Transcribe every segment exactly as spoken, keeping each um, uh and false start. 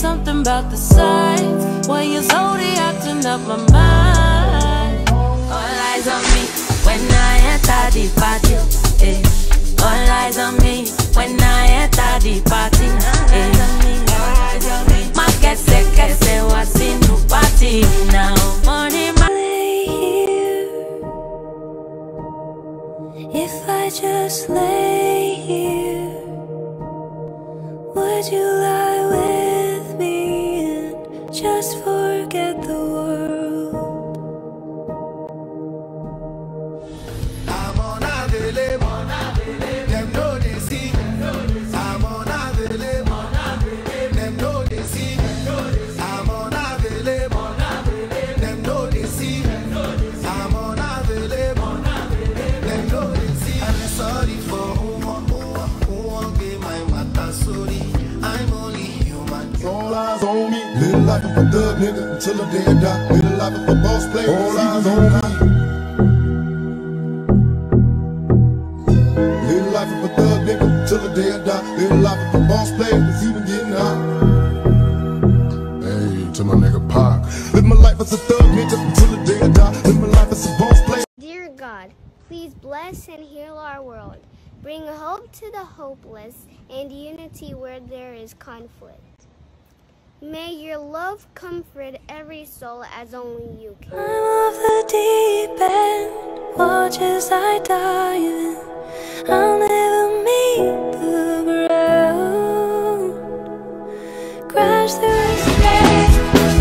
something about the sight. When you're zodiacting up my mind. All eyes on me when I enter the party. Eh. All eyes on me when I enter the party. Eh. Ma kese kese was in the party now. Morning, my if I just lay here, would you lie with me and just forget the world? I'm on a delay, them know they see. I'm on a delay, them know they see. I'm on a delay, them know they see. I'm on a delay, them know they see. I'm sorry for who won't, who won't be my matter, sorry. I'm only human. All eyes on me. Live life of a thug nigga until the day I die. Live life of a boss player. All eyes on me. Live life of a thug nigga until the day I die. Live life of a boss player that's even getting high. Hey, to my nigga Pac. Live my life as a thug nigga until the day I die. Live my life as a boss player. Dear God, please bless and heal our world. Bring hope to the hopeless and unity where there is conflict. May your love comfort every soul as only you can. I'm off the deep end, watch as I dive in. I'll never meet the ground. Crash through the space.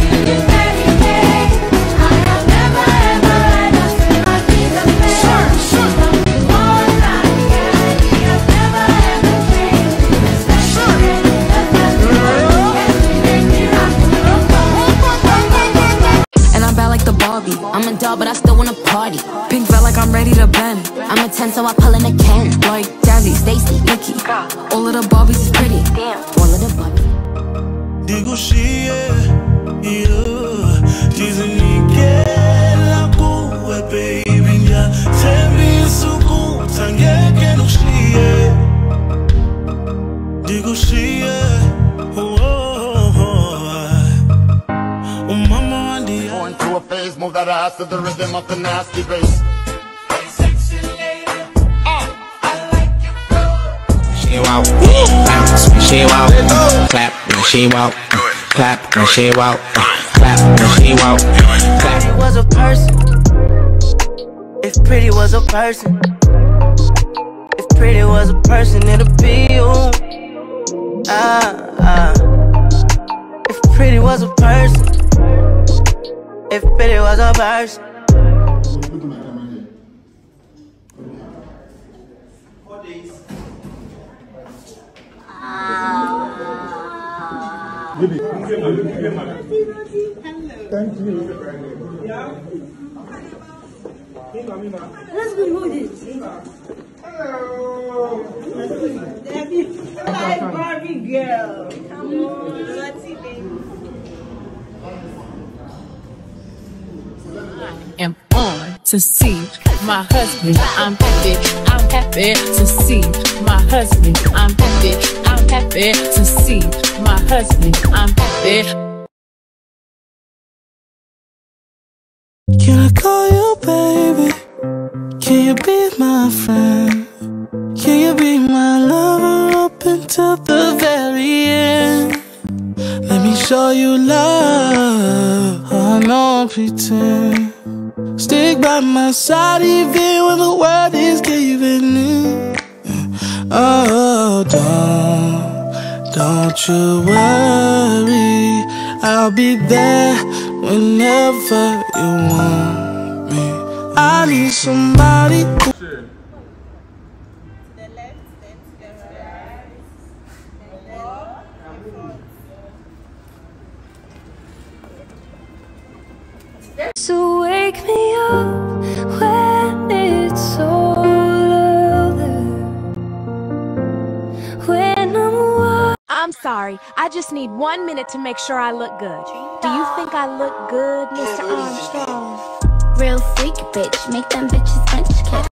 I'm a doll, but I still wanna party. Pink felt like I'm ready to bend. I'm a ten, so I pull in a Ken. Like Jazzy, Stacy, Nikki. All of the Barbies is pretty. Damn, all of the Barbies. Digo she, yeah, yeah. Dizem que ela cua, baby, já. Sempre isso com tangue que não chia. Digo she, yeah, oh, oh, oh. Oh, mama, on the Going through a phase, move that ass to the rhythm of the nasty bass. Hey, sexy lady, oh, I like you, bro. She walk, bounce when she walk, clap when she walk, clap when she walk, clap when she walk. Pretty was a person. If pretty was a person, if pretty was a person, it'd be you. Ah, ah. If pretty was a person, if pretty was a person. Thank you. Let's go hold it. Hello. Hi, Barbie girl. Come on. Let's see, baby. Am on to see my husband. I'm happy, I'm happy to see my husband. I'm happy, I'm happy to see my husband. I'm happy. Can I call you baby? Can you be my friend? Can you be my lover up until the very end? Let me show you love. I don't pretend. Stick by my side even when the world is giving in. Oh, don't, don't you worry. I'll be there whenever you want me. I need somebody who So wake me up when it's all over. When I'm wild. I'm sorry, I just need one minute to make sure I look good. Do you think I look good, Mister Armstrong? Real freak bitch, make them bitches French kiss.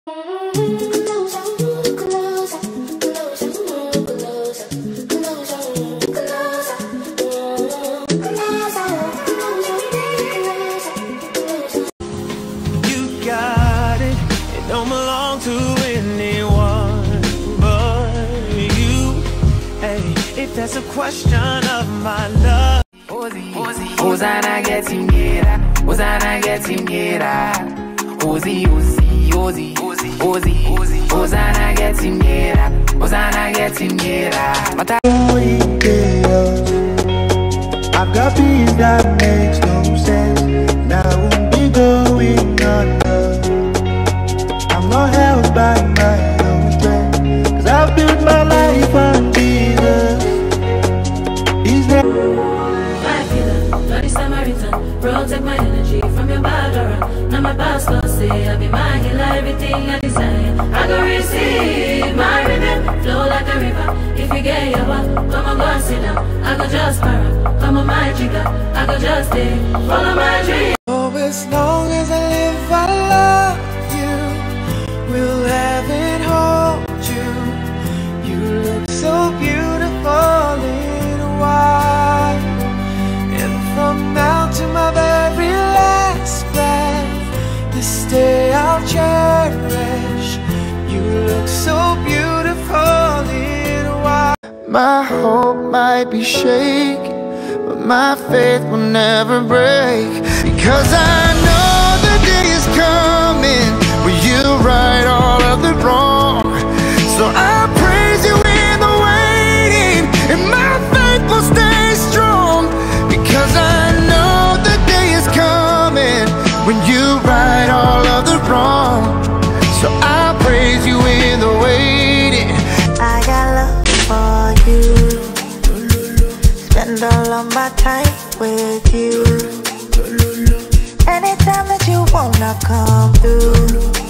just a question of my love. Hosanna get him get Hosanna get him get Ozi, Ozi, Ozi, Ozi, Ozi, Hosanna get him get Hosanna get him get I've got peace that makes no sense. Now I won't be going under. I'm not held by my own strength, cause I've built my life on Jesus. He's there. My killer, bloody Samaritan, protect my energy from your bad aura. Now my pastor say I be my healer, everything I desire I go receive my rhythm, flow like a river. If you get your back, come on, go and sit down. I go just para, come on my jigger. I go just stay, follow my dream. Oh, as long as I live, I love you. Will heaven hold you? You look so beautiful in white. And from now to my very last breath, this day I'll cherish. You look so beautiful in white. My hope might be shaken, but my faith will never break, because I know the day is coming when you right all of the wrong. So I praise you in the waiting, and my faith will stay strong, because I know the day is coming when you right all of the wrong. So I praise you in the waiting. I got love for you, spend all of my time with you. Anytime that you wanna come through,